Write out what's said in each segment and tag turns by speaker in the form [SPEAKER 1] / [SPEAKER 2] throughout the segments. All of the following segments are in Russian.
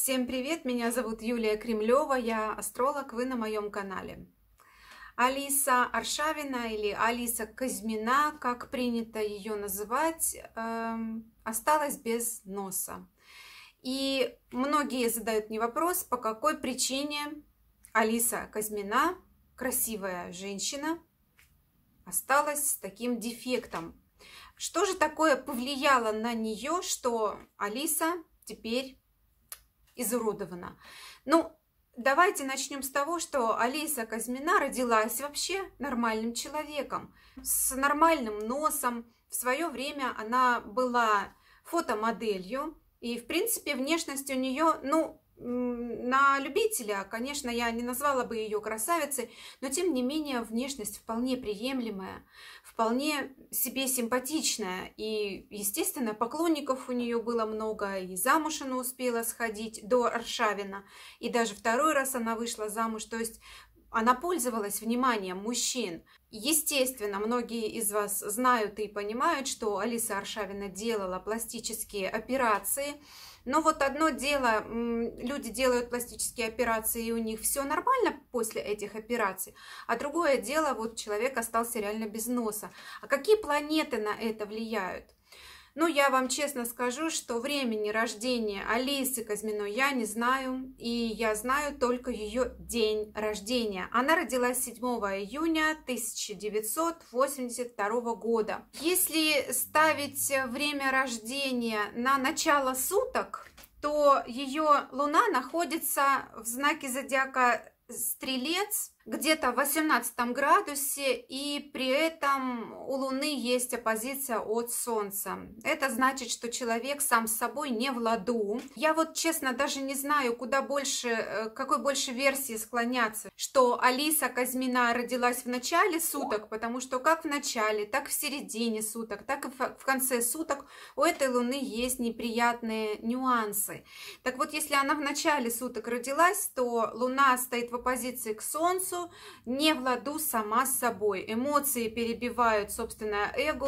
[SPEAKER 1] Всем привет! Меня зовут Юлия Кремлева, я астролог, вы на моем канале. Алиса Аршавина или Алиса Казьмина, как принято ее называть, осталась без носа. И многие задают мне вопрос, по какой причине Алиса Казьмина, красивая женщина, осталась с таким дефектом. Что же такое повлияло на нее, что Алиса теперь изуродована? Ну, давайте начнем с того, что Алиса Казьмина родилась вообще нормальным человеком, с нормальным носом. В свое время она была фотомоделью, и, в принципе, внешность у нее, на любителя, конечно, я не назвала бы ее красавицей, но, тем не менее, внешность вполне приемлемая, вполне себе симпатичная. И, естественно, поклонников у нее было много, и замуж она успела сходить до Аршавина, и даже второй раз она вышла замуж, то есть она пользовалась вниманием мужчин. Естественно, многие из вас знают и понимают, что Алиса Аршавина делала пластические операции. Но вот одно дело, люди делают пластические операции, и у них все нормально после этих операций. А другое дело, вот человек остался реально без носа. А какие планеты на это влияют? Ну, я вам честно скажу, что времени рождения Алисы Казьминой я не знаю, и я знаю только ее день рождения. Она родилась 7 июня 1982 года. Если ставить время рождения на начало суток, то ее Луна находится в знаке зодиака Стрелец, где-то в 18 градусе, и при этом у Луны есть оппозиция от Солнца. Это значит, что человек сам с собой не в ладу. Я вот честно даже не знаю, куда больше, какой больше версии склоняться, что Алиса Казьмина родилась в начале суток, потому что как в начале, так в середине суток, так и в конце суток у этой Луны есть неприятные нюансы. Так вот, если она в начале суток родилась, то Луна стоит в оппозиции к Солнцу, не в ладу сама с собой. Эмоции перебивают собственное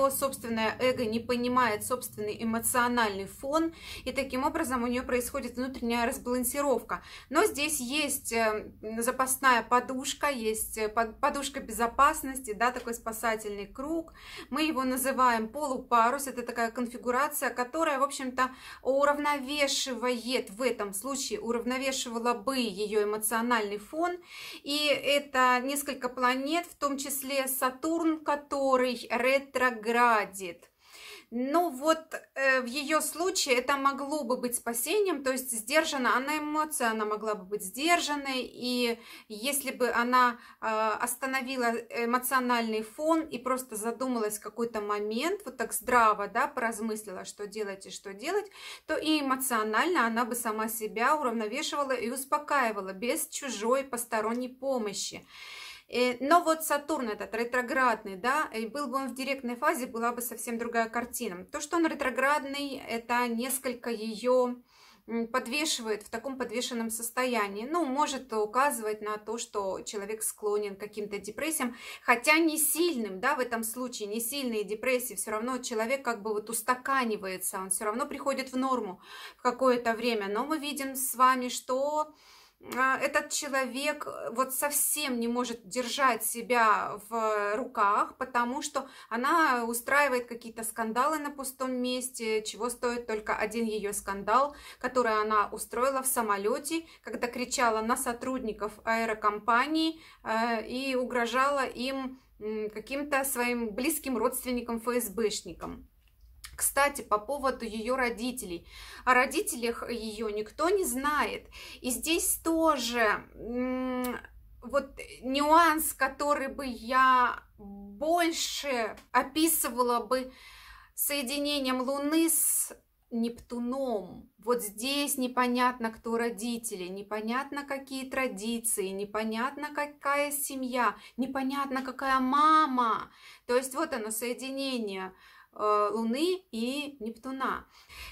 [SPEAKER 1] эго не понимает собственный эмоциональный фон, и таким образом у нее происходит внутренняя разбалансировка. Но здесь есть запасная подушка, есть подушка безопасности, да, такой спасательный круг. Мы его называем полупарус. Это такая конфигурация, которая, в общем-то, уравновешивает, в этом случае уравновешивала бы ее эмоциональный фон. И это несколько планет, в том числе Сатурн, который ретроградит. Ну вот в ее случае это могло бы быть спасением, то есть сдержана она эмоция, она могла бы быть сдержанной, и если бы она остановила эмоциональный фон и просто задумалась в какой-то момент, вот так здраво, да, поразмыслила, что делать и что делать, то и эмоционально она бы сама себя уравновешивала и успокаивала без чужой посторонней помощи. Но вот Сатурн этот ретроградный, да, и был бы он в директной фазе, была бы совсем другая картина. То, что он ретроградный, это несколько ее подвешивает в таком подвешенном состоянии. Ну, может указывать на то, что человек склонен к каким-то депрессиям, хотя не сильным, да, в этом случае, не сильные депрессии, все равно человек как бы вот устаканивается, он все равно приходит в норму в какое-то время. Но мы видим с вами, что этот человек вот совсем не может держать себя в руках, потому что она устраивает какие-то скандалы на пустом месте, чего стоит только один ее скандал, который она устроила в самолете, когда кричала на сотрудников аэрокомпании и угрожала им каким-то своим близким родственникам ФСБшникам. Кстати, по поводу ее родителей. О родителях ее никто не знает. И здесь тоже вот нюанс, который бы я больше описывала бы соединением Луны с Нептуном. Вот здесь непонятно, кто родители, непонятно, какие традиции, непонятно, какая семья, непонятно, какая мама. То есть вот оно, соединение Луны и Нептуна.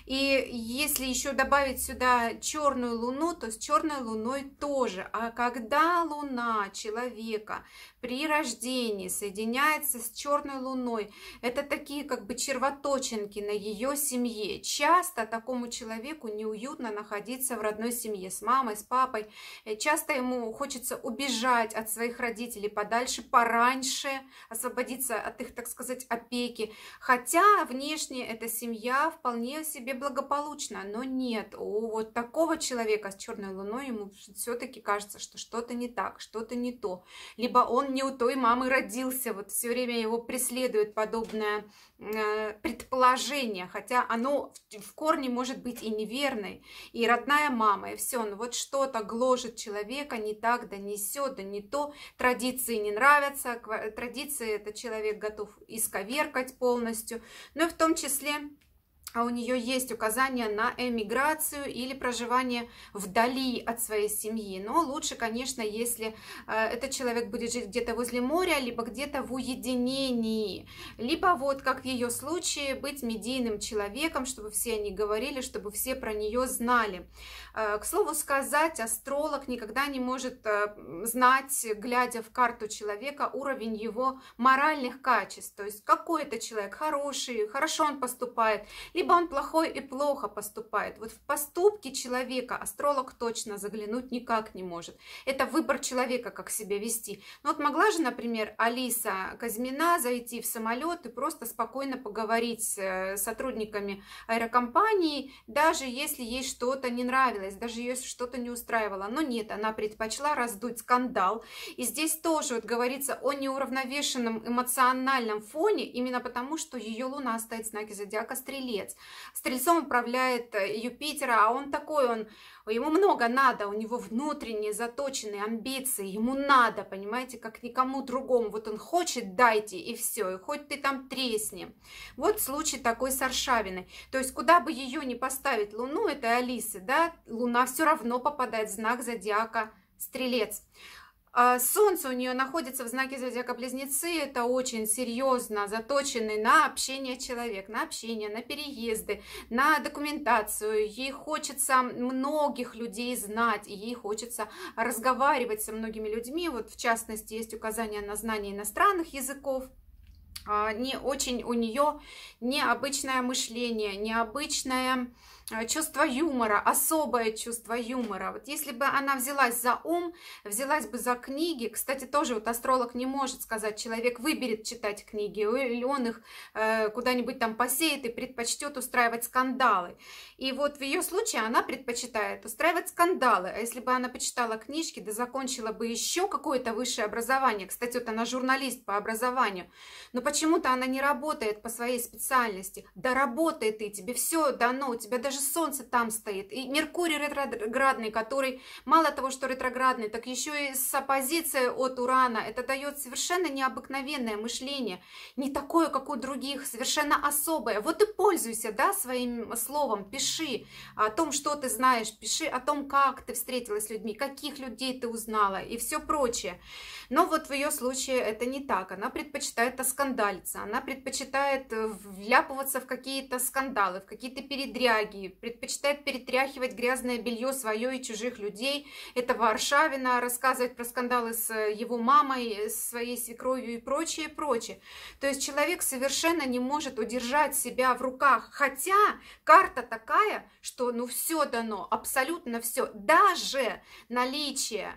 [SPEAKER 1] И если еще добавить сюда черную Луну, то с черной Луной тоже. А когда Луна человека при рождении соединяется с черной Луной, это такие как бы червоточинки на ее семье. Часто такому человеку неуютно находиться в родной семье с мамой, с папой. Часто ему хочется убежать от своих родителей подальше, пораньше, освободиться от их, так сказать, опеки. Хотя внешне эта семья вполне себе благополучна, но нет, у вот такого человека с черной Луной ему все-таки кажется, что что-то не так, что-то не то. Либо он не у той мамы родился, вот все время его преследует подобное предположение, хотя оно в корне может быть и неверной, и родная мама, и все, но вот что-то гложет человека, не так, да не сё, да не то, традиции не нравятся, традиции этот человек готов исковеркать полностью, но и в том числе у нее есть указания на эмиграцию или проживание вдали от своей семьи. Но лучше, конечно, если этот человек будет жить где-то возле моря, либо где-то в уединении, либо вот, как в ее случае, быть медийным человеком, чтобы все они говорили, чтобы все про нее знали. К слову сказать, астролог никогда не может знать, глядя в карту человека, уровень его моральных качеств. То есть какой это человек, хороший, хорошо он поступает, либо он плохой и плохо поступает. Вот в поступки человека астролог точно заглянуть никак не может. Это выбор человека, как себя вести. Ну вот могла же, например, Алиса Казьмина зайти в самолет и просто спокойно поговорить с сотрудниками аэрокомпании, даже если ей что-то не нравилось, даже ее что-то не устраивало. Но нет, она предпочла раздуть скандал. И здесь тоже вот говорится о неуравновешенном эмоциональном фоне, именно потому, что ее Луна стоит в знаке зодиака Стрелец. Стрельцом управляет Юпитера, а он такой, ему много надо, у него внутренние заточенные амбиции, ему надо, понимаете, как никому другому. Вот он хочет, дайте, и все, и хоть ты там тресни. Вот случай такой с Аршавиной. То есть куда бы ее ни поставить Луну, этой Алисы, да, Луна все равно попадает в знак зодиака Стрелец. Солнце у нее находится в знаке зодиака Близнецы, это очень серьезно заточенный на общение человек, на общение, на переезды, на документацию. Ей хочется многих людей знать, и ей хочется разговаривать со многими людьми. Вот в частности есть указания на знание иностранных языков. Не очень у нее необычное мышление, необычное чувство юмора, особое чувство юмора. Вот если бы она взялась за ум, взялась бы за книги, кстати, тоже вот астролог не может сказать, человек выберет читать книги, или он их куда-нибудь там посеет и предпочтет устраивать скандалы. И вот в ее случае она предпочитает устраивать скандалы. А если бы она почитала книжки, да закончила бы еще какое-то высшее образование, кстати, вот она журналист по образованию, но почему-то она не работает по своей специальности. Да работает ты, тебе все дано, у тебя даже Солнце там стоит. И Меркурий ретроградный, который мало того, что ретроградный, так еще и с оппозицией от Урана. Это дает совершенно необыкновенное мышление. Не такое, как у других, совершенно особое. Вот и пользуйся, да, своим словом. Пиши о том, что ты знаешь. Пиши о том, как ты встретилась с людьми, каких людей ты узнала и все прочее. Но вот в ее случае это не так. Она предпочитает оскандалиться. Она предпочитает вляпываться в какие-то скандалы, в какие-то передряги, предпочитает перетряхивать грязное белье свое и чужих людей. Этого Аршавина, рассказывать про скандалы с его мамой, своей свекровью и прочее, прочее. То есть человек совершенно не может удержать себя в руках. Хотя карта такая, что ну все дано, абсолютно все. Даже наличие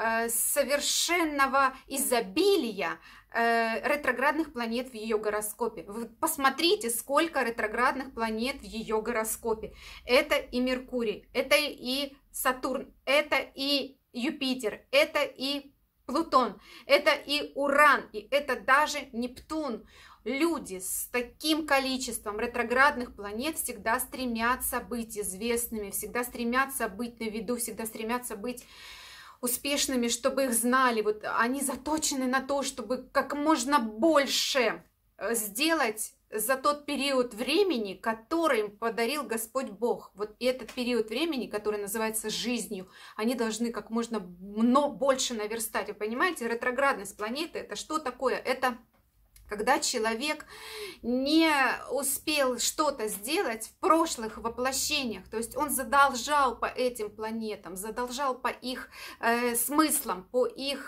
[SPEAKER 1] совершенного изобилия ретроградных планет в ее гороскопе. Вы посмотрите, сколько ретроградных планет в ее гороскопе. Это и Меркурий, это и Сатурн, это и Юпитер, это и Плутон, это и Уран, и это даже Нептун. Люди с таким количеством ретроградных планет всегда стремятся быть известными, всегда стремятся быть на виду, всегда стремятся быть успешными, чтобы их знали. Вот они заточены на то, чтобы как можно больше сделать за тот период времени, который им подарил Господь Бог. Вот этот период времени, который называется жизнью, они должны как можно больше наверстать. Вы понимаете, ретроградность планеты — это что такое? Это Когда человек не успел что-то сделать в прошлых воплощениях, то есть он задолжал по этим планетам, задолжал по их смыслам, по их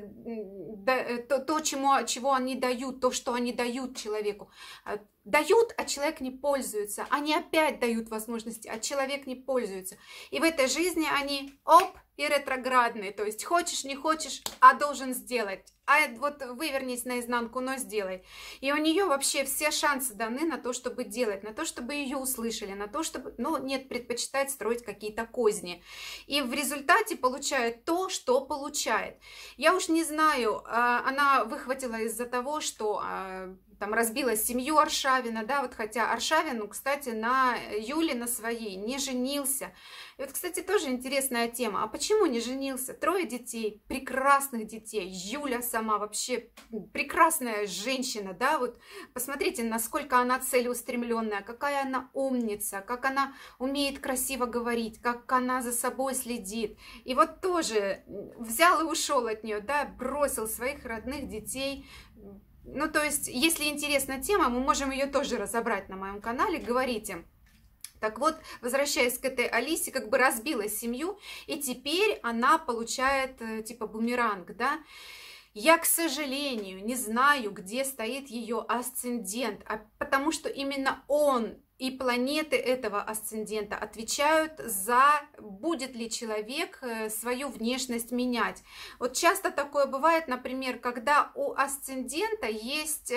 [SPEAKER 1] чего они дают, то, что они дают человеку. Дают, а человек не пользуется. Они опять дают возможности, а человек не пользуется. И в этой жизни они, оп, и ретроградные. То есть хочешь, не хочешь, а должен сделать. А вот вывернись наизнанку, но сделай. И у нее вообще все шансы даны на то, чтобы делать, на то, чтобы ее услышали, на то, чтобы... Но нет, предпочитает строить какие-то козни. И в результате получает то, что получает. Я уж не знаю, она выхватила из-за того, что... там разбила семью Аршавина, да, вот хотя Аршавин, ну, кстати, на Юле, на своей, не женился. И вот, кстати, тоже интересная тема. А почему не женился? 3 детей, прекрасных детей. Юля сама вообще прекрасная женщина, да, вот посмотрите, насколько она целеустремленная, какая она умница, как она умеет красиво говорить, как она за собой следит. И вот тоже взял и ушел от нее, да, бросил своих родных детей. Ну, то есть, если интересна тема, мы можем ее тоже разобрать на моем канале, говорите. Так вот, возвращаясь к этой Алисе, как бы разбила семью, и теперь она получает, типа, бумеранг, да. Я, к сожалению, не знаю, где стоит ее асцендент, потому что именно он и планеты этого асцендента отвечают за, будет ли человек свою внешность менять. Вот часто такое бывает, например, когда у асцендента есть,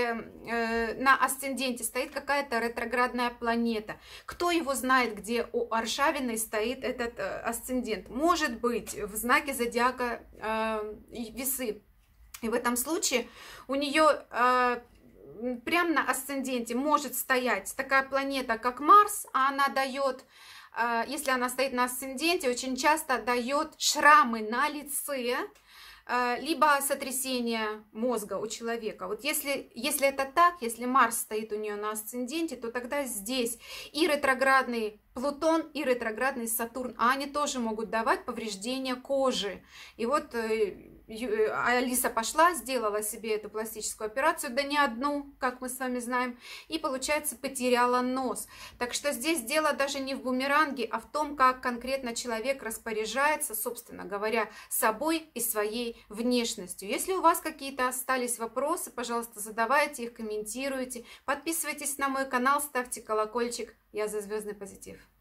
[SPEAKER 1] на асценденте стоит какая-то ретроградная планета. Кто его знает, где у Аршавиной стоит этот асцендент? Может быть, в знаке зодиака Весы. И в этом случае у нее прямо на асценденте может стоять такая планета, как Марс, а она дает, если она стоит на асценденте, очень часто дает шрамы на лице, либо сотрясение мозга у человека. Вот если это так, если Марс стоит у нее на асценденте, то тогда здесь и ретроградный Плутон, и ретроградный Сатурн, а они тоже могут давать повреждения кожи. И вот Алиса пошла, сделала себе эту пластическую операцию, да не одну, как мы с вами знаем, и, получается, потеряла нос. Так что здесь дело даже не в бумеранге, а в том, как конкретно человек распоряжается, собственно говоря, собой и своей внешностью. Если у вас какие-то остались вопросы, пожалуйста, задавайте их, комментируйте, подписывайтесь на мой канал, ставьте колокольчик. Я за звездный позитив.